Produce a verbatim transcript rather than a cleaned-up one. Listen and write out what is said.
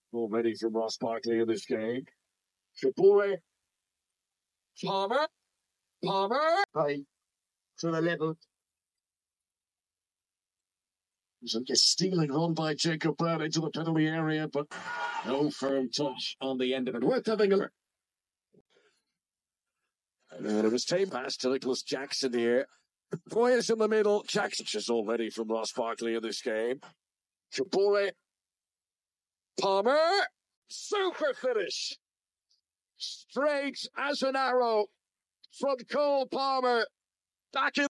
already from Ross Barkley in this game. Shaboy. Palmer. Palmer. Hey. To the level. So a stealing run by Jacob Brown into the penalty area, but no firm touch on the end of it. Worth having a look. And then it was tape pass to Nicholas Jackson here. Boyes in the middle. Jackson is already from Ross Barkley in this game. Shaboy. Palmer. Super finish. Straight as an arrow from Cole Palmer. Back in.